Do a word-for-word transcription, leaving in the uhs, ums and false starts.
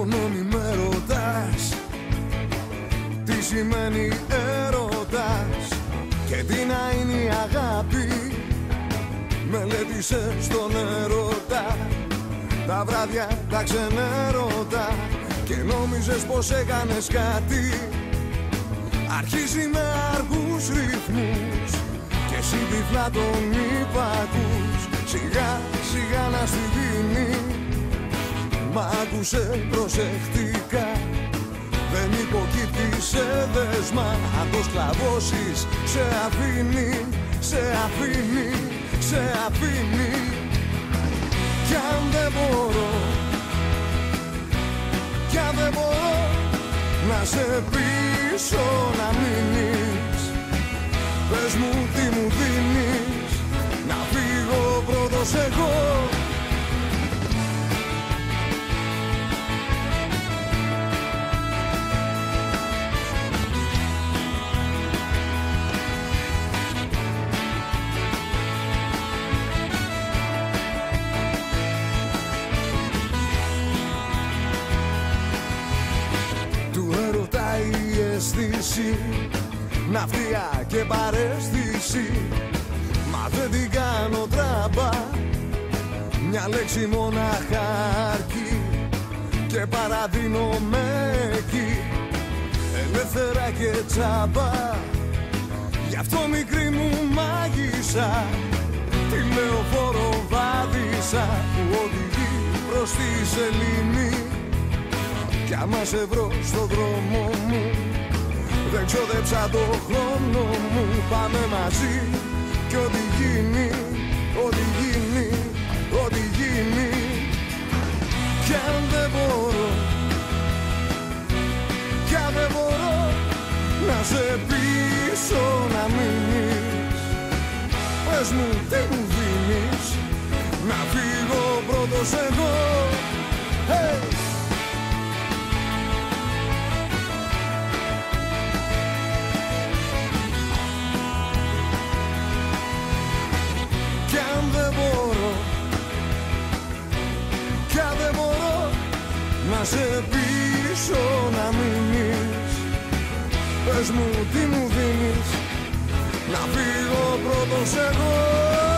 Μόνο μη με ρωτάς τι σημαίνει έρωτας και τι να είναι η αγάπη. Μελέτησε στον έρωτα τα βράδια τα ξενέρωτα και νόμιζες πως έκανες κάτι. Αρχίζει με αργούς ρυθμούς και εσύ τυφλά τον υπακούς. Σιγά σιγά να στη δίνει. Μ' άκουσε προσεκτικά. Δεν υποκύπτει σε δέσμα. Αν το σκλαβώσεις σε αφήνει, σε αφήνει, σε αφήνει. Κι αν δεν μπορώ, κι αν δεν μπορώ να σε πείσω να μείνεις, πες μου τι μου δίνεις, να φύγω πρώτος εγώ. Ναυτία και παρέστηση, μα δεν την κάνω τράμπα. Μια λέξη μονάχα αρκεί και παραδίνομαι εκεί, ελεύθερα και τσάμπα. Γι' αυτό μικρή μου μάγισσα τη λεωφόρο βάδισα που οδηγεί προς τη σελήνη. Κι άμα σε βρω στο δρόμο μου δεν ξόδεψα το χρόνο μου. Πάμε μαζί κι ό,τι γίνει, ό,τι γίνει, ό,τι γίνει. Κι αν δεν μπορώ, κι αν δεν μπορώ να σε πείσω να μείνεις, πες μου τι μου δίνεις, να φύγω πρώτος εγώ. Hey! Να σε πείσω να μείνεις, πες μου τι μου δίνεις, να φύγω πρώτος εγώ.